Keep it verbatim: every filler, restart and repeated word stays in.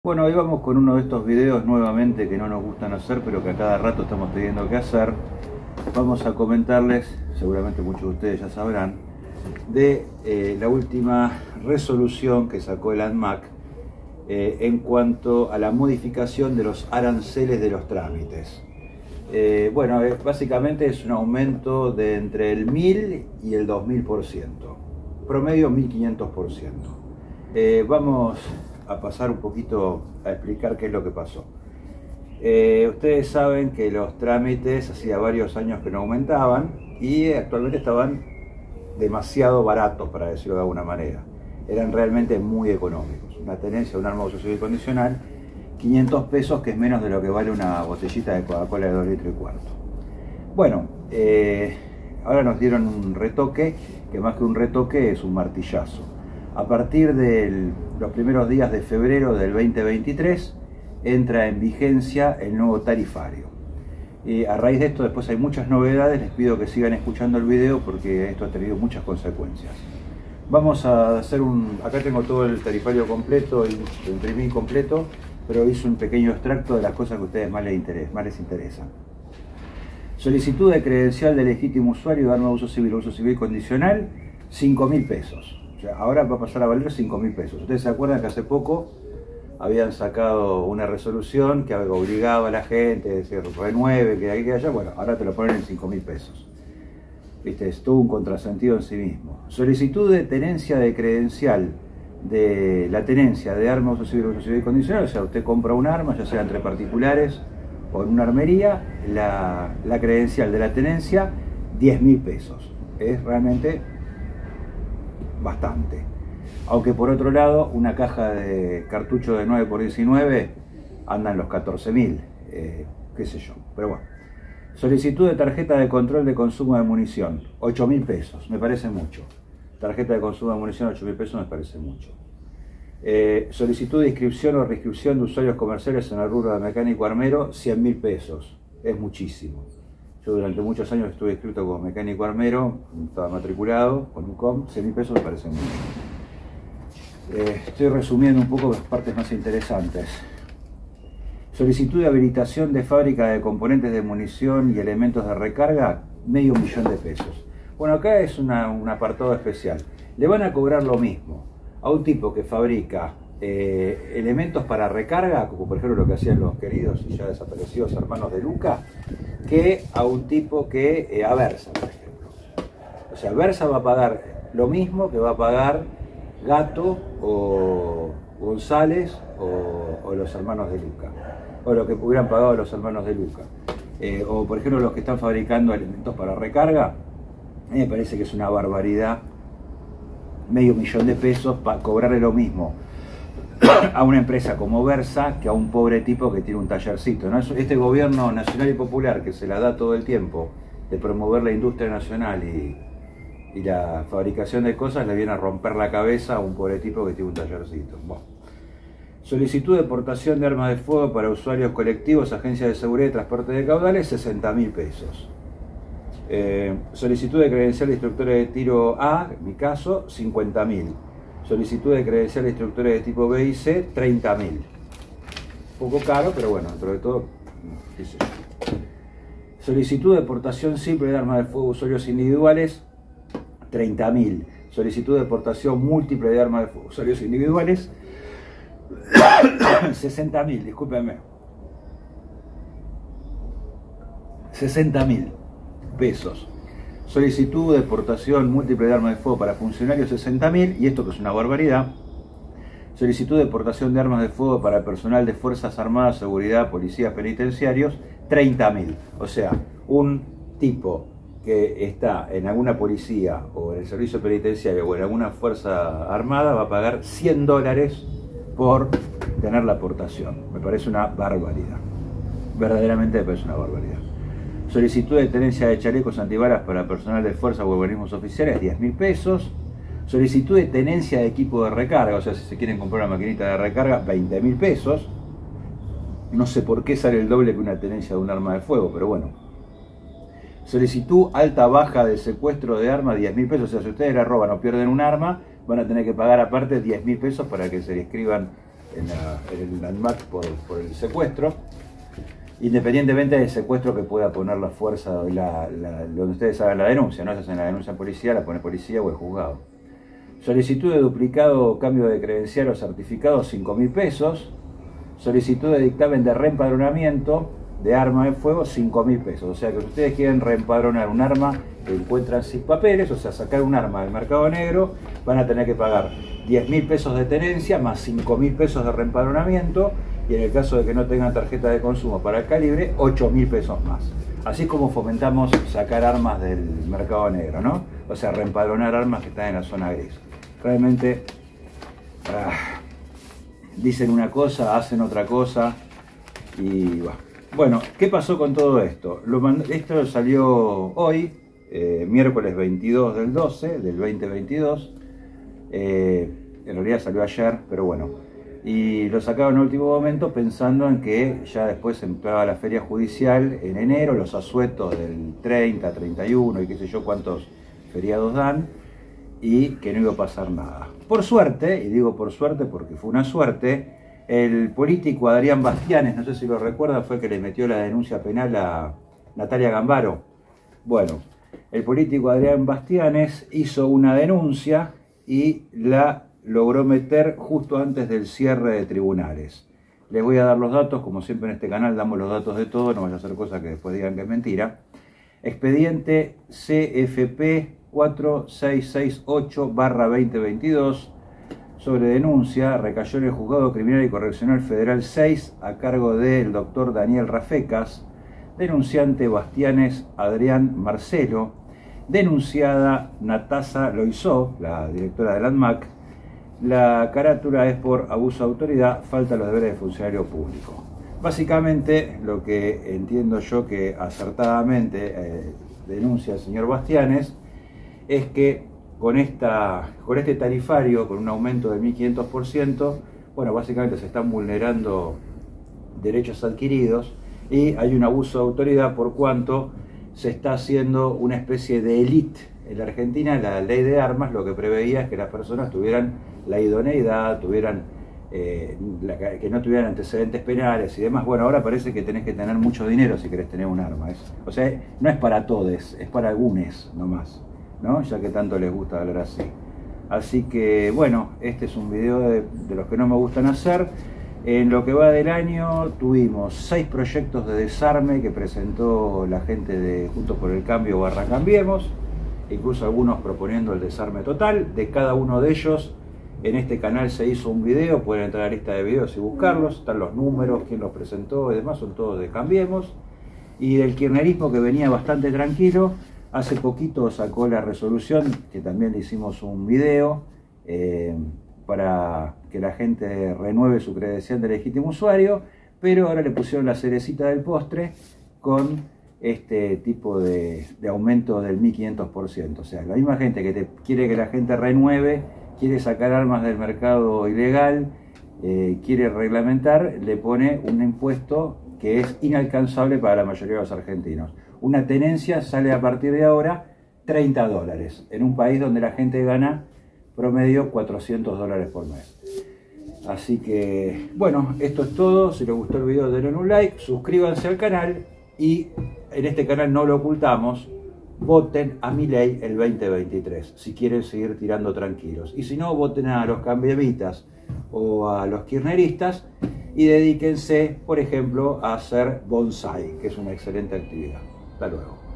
Bueno, hoy vamos con uno de estos videos nuevamente que no nos gustan hacer, pero que a cada rato estamos teniendo que hacer. Vamos a comentarles, seguramente muchos de ustedes ya sabrán, de eh, la última resolución que sacó el ANMAT eh, en cuanto a la modificación de los aranceles de los trámites. Eh, bueno, eh, básicamente es un aumento de entre el mil y el dos mil por ciento, promedio mil quinientos por ciento. Eh, vamos a pasar un poquito a explicar qué es lo que pasó. Eh, ustedes saben que los trámites hacía varios años que no aumentaban y actualmente estaban demasiado baratos, para decirlo de alguna manera. Eran realmente muy económicos. Una tenencia de un arma de uso civil condicional, quinientos pesos, que es menos de lo que vale una botellita de Coca-Cola de dos litros y cuarto. Bueno, eh, ahora nos dieron un retoque, que más que un retoque es un martillazo. A partir de los primeros días de febrero del veinte veintitrés entra en vigencia el nuevo tarifario. Y a raíz de esto después hay muchas novedades, les pido que sigan escuchando el video porque esto ha tenido muchas consecuencias. Vamos a hacer un... acá tengo todo el tarifario completo, lo imprimí completo, pero hice un pequeño extracto de las cosas que a ustedes más les interesa, más les interesan. Solicitud de credencial de legítimo usuario de arma de uso civil o uso civil condicional, cinco mil pesos. O sea, ahora va a pasar a valer cinco mil pesos. Ustedes se acuerdan que hace poco habían sacado una resolución que obligaba a la gente a decir renueve, que aquí que allá. Bueno, ahora te lo ponen en cinco mil pesos. Viste, es todo un contrasentido en sí mismo. Solicitud de tenencia de credencial de la tenencia de arma uso civil o uso civil condicional. O sea, usted compra un arma, ya sea entre particulares o en una armería, la, la credencial de la tenencia, diez mil pesos. Es realmente bastante. Aunque por otro lado, una caja de cartucho de nueve por diecinueve anda en los catorce mil, eh, qué sé yo, pero bueno. Solicitud de tarjeta de control de consumo de munición, ocho mil pesos, me parece mucho. Tarjeta de consumo de munición, ocho mil pesos, me parece mucho. Eh, solicitud de inscripción o reinscripción de usuarios comerciales en el rubro de mecánico armero, cien mil pesos, es muchísimo. Yo durante muchos años estuve inscrito como mecánico armero, estaba matriculado con un C O M, cien mil pesos me parece mucho. Eh, estoy resumiendo un poco las partes más interesantes. Solicitud de habilitación de fábrica de componentes de munición y elementos de recarga, medio millón de pesos. Bueno, acá es una, un apartado especial. Le van a cobrar lo mismo a un tipo que fabrica eh, elementos para recarga, como por ejemplo lo que hacían los queridos y ya desaparecidos hermanos de Luca, que a un tipo que, eh, a Versa, por ejemplo. O sea, Versa va a pagar lo mismo que va a pagar Gato o González o, o los hermanos de Luca, o lo que hubieran pagado los hermanos de Luca. Eh, o por ejemplo los que están fabricando elementos para recarga, a mí me parece que es una barbaridad, medio millón de pesos para cobrarle lo mismo a una empresa como Versa que a un pobre tipo que tiene un tallercito, ¿no? Este gobierno nacional y popular que se la da todo el tiempo de promover la industria nacional y, y la fabricación de cosas, le viene a romper la cabeza a un pobre tipo que tiene un tallercito. Bueno. Solicitud de portación de armas de fuego para usuarios colectivos, agencias de seguridad y transporte de caudales, sesenta mil pesos. Eh, solicitud de credencial de instructores de tiro A, en mi caso, cincuenta mil. Solicitud de credencial de instructores de tipo B y C, treinta mil. Un poco caro, pero bueno, dentro de todo, qué sé yo. Solicitud de portación simple de armas de fuego a usuarios individuales, treinta mil. Solicitud de portación múltiple de armas de fuego a usuarios individuales, sesenta mil, discúlpenme. sesenta mil pesos. Solicitud de portación múltiple de armas de fuego para funcionarios, sesenta mil, y esto que es una barbaridad. Solicitud de portación de armas de fuego para personal de Fuerzas Armadas, Seguridad, Policías Penitenciarios, treinta mil. O sea, un tipo que está en alguna policía o en el servicio penitenciario o en alguna fuerza armada va a pagar cien dólares por tener la aportación. Me parece una barbaridad. Verdaderamente me parece una barbaridad. Solicitud de tenencia de chalecos antibalas para personal de fuerza o organismos oficiales, diez mil pesos. Solicitud de tenencia de equipo de recarga, o sea, si se quieren comprar una maquinita de recarga, veinte mil pesos. No sé por qué sale el doble que una tenencia de un arma de fuego, pero bueno. Solicitud alta baja de secuestro de arma, diez mil pesos. O sea, si ustedes la roban o pierden un arma, van a tener que pagar aparte diez mil pesos para que se le inscriban en, la, en el ANMAT por, por el secuestro, independientemente del secuestro que pueda poner la fuerza, la, la, donde ustedes hagan la denuncia, no se hacen la denuncia en policía, la pone policía o el juzgado. Solicitud de duplicado o cambio de credencial o certificado, cinco mil pesos. Solicitud de dictamen de reempadronamiento de arma de fuego, cinco mil pesos. O sea que si ustedes quieren reempadronar un arma que encuentran sin papeles, o sea, sacar un arma del mercado negro, van a tener que pagar diez mil pesos de tenencia más cinco mil pesos de reempadronamiento, y en el caso de que no tengan tarjeta de consumo para el calibre, ocho mil pesos más. Así como fomentamos sacar armas del mercado negro, ¿no? O sea, reempadronar armas que están en la zona gris. Realmente ah, dicen una cosa, hacen otra cosa, y bueno. Bueno, ¿qué pasó con todo esto? Lo mand... Esto salió hoy, eh, miércoles veintidós del doce del veinte veintidós. Eh, en realidad salió ayer, pero bueno. Y lo sacaron en último momento pensando en que ya después entraba la feria judicial en enero, los asuetos del treinta, treinta y uno y qué sé yo cuántos feriados dan, y que no iba a pasar nada. Por suerte, y digo por suerte porque fue una suerte, el político Adrián Bastianes, no sé si lo recuerda, fue el que le metió la denuncia penal a Natalia Gambaro. Bueno, el político Adrián Bastianes hizo una denuncia y la logró meter justo antes del cierre de tribunales. Les voy a dar los datos, como siempre en este canal damos los datos de todo, no vaya a hacer cosas que después digan que es mentira. Expediente C F P cuatro seis seis ocho barra veinte veintidós. Sobre denuncia, recayó en el Juzgado Criminal y Correccional Federal seis a cargo del doctor Daniel Rafecas, denunciante Bastianes Adrián Marcelo, denunciada Natasa Loizó, la directora del ANMAC. La carátula es por abuso de autoridad, falta los deberes de funcionario público. Básicamente, lo que entiendo yo que acertadamente eh, denuncia el señor Bastianes es que Con, esta, con este tarifario, con un aumento del mil quinientos por ciento, bueno, básicamente se están vulnerando derechos adquiridos y hay un abuso de autoridad por cuanto se está haciendo una especie de élite. En la Argentina la ley de armas lo que preveía es que las personas tuvieran la idoneidad, tuvieran, eh, la, que no tuvieran antecedentes penales y demás. Bueno, ahora parece que tenés que tener mucho dinero si querés tener un arma. Es, o sea, no es para todos, es para algunos nomás, ¿no? Ya que tanto les gusta hablar así. Así que bueno, este es un video de, de los que no me gustan hacer. En lo que va del año tuvimos seis proyectos de desarme que presentó la gente de Juntos por el Cambio barra Cambiemos, incluso algunos proponiendo el desarme total. De cada uno de ellos en este canal se hizo un video, pueden entrar a la lista de videos y buscarlos, están los números, quién los presentó y demás, son todos de Cambiemos. Y del kirchnerismo, que venía bastante tranquilo, hace poquito sacó la resolución, que también le hicimos un video, eh, para que la gente renueve su credencial de legítimo usuario, pero ahora le pusieron la cerecita del postre con este tipo de, de aumento del mil quinientos por ciento. O sea, la misma gente que te quiere que la gente renueve, quiere sacar armas del mercado ilegal, eh, quiere reglamentar, le pone un impuesto que es inalcanzable para la mayoría de los argentinos. Una tenencia sale a partir de ahora treinta dólares, en un país donde la gente gana promedio cuatrocientos dólares por mes. Así que, bueno, esto es todo. Si les gustó el video, denle un like, suscríbanse al canal y en este canal no lo ocultamos, voten a Milei el veinte veintitrés, si quieren seguir tirando tranquilos. Y si no, voten a los cambiemitas o a los kirchneristas y dedíquense, por ejemplo, a hacer bonsai, que es una excelente actividad. Hasta luego.